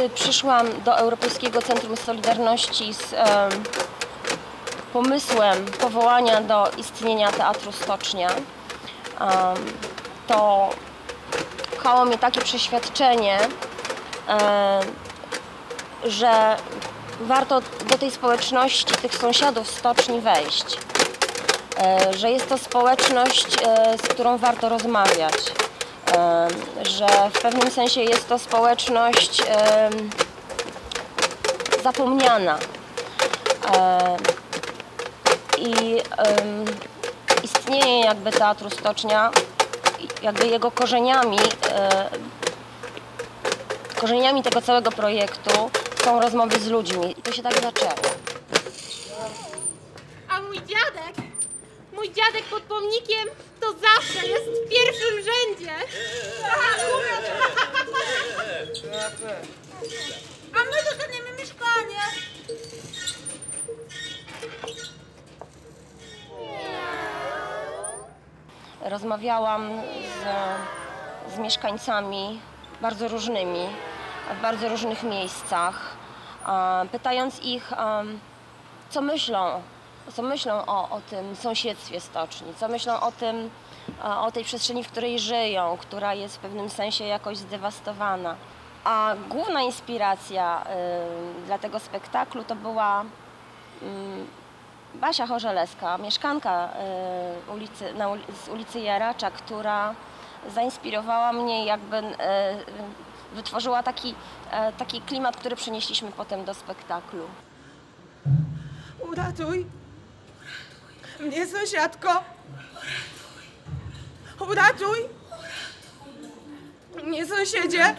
Kiedy przyszłam do Europejskiego Centrum Solidarności z pomysłem powołania do istnienia Teatru Stocznia, to kochało mnie takie przeświadczenie, że warto do tej społeczności, tych sąsiadów stoczni wejść. Że jest to społeczność, z którą warto rozmawiać. Że w pewnym sensie jest to społeczność zapomniana. I istnienie jakby Teatru Stocznia, jakby jego korzeniami tego całego projektu są rozmowy z ludźmi. I to się tak zaczęło. A mój dziadek pod pomnikiem to zawsze jest w pierwszym rzędzie. A my dostaniemy mieszkanie. Rozmawiałam z mieszkańcami bardzo różnymi, w bardzo różnych miejscach, pytając ich, co myślą o tym sąsiedztwie stoczni, co myślą o tej przestrzeni, w której żyją, która jest w pewnym sensie jakoś zdewastowana. A główna inspiracja dla tego spektaklu to była Basia Chorzelewska, mieszkanka z ulicy Jaracza, która zainspirowała mnie, jakby wytworzyła taki klimat, który przenieśliśmy potem do spektaklu. Uratuj mnie, sąsiadko! Uratuj mnie, sąsiedzie!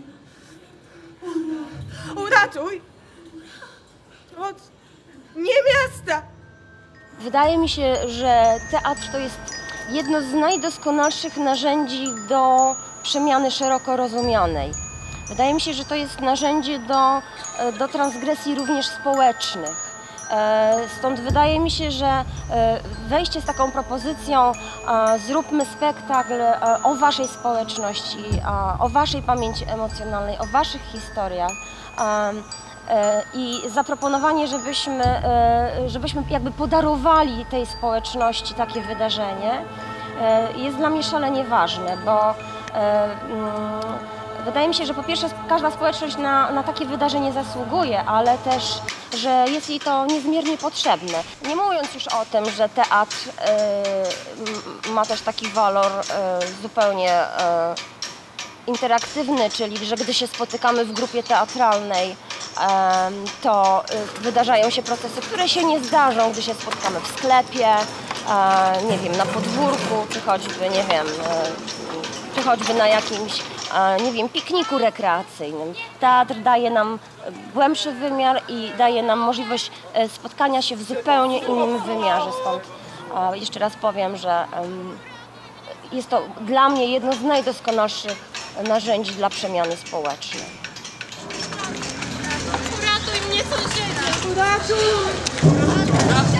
Uratuj od niemiasta! Wydaje mi się, że teatr to jest jedno z najdoskonalszych narzędzi do przemiany szeroko rozumianej. Wydaje mi się, że to jest narzędzie do transgresji również społecznych. Stąd wydaje mi się, że wejście z taką propozycją zróbmy spektakl o waszej społeczności, o waszej pamięci emocjonalnej, o waszych historiach i zaproponowanie, żebyśmy jakby podarowali tej społeczności takie wydarzenie jest dla mnie szalenie ważne, bo wydaje mi się, że po pierwsze każda społeczność na takie wydarzenie zasługuje, ale też, że jest jej to niezmiernie potrzebne. Nie mówiąc już o tym, że teatr ma też taki walor zupełnie interaktywny, czyli że gdy się spotykamy w grupie teatralnej, to wydarzają się procesy, które się nie zdarzą, gdy się spotkamy w sklepie, nie wiem, na podwórku, czy choćby, nie wiem, czy choćby na jakimś, nie wiem, pikniku rekreacyjnym. Teatr daje nam głębszy wymiar i daje nam możliwość spotkania się w zupełnie innym wymiarze. Stąd jeszcze raz powiem, że jest to dla mnie jedno z najdoskonalszych narzędzi dla przemiany społecznej. Uratuj mnie, sąsiedzie! Uratuj!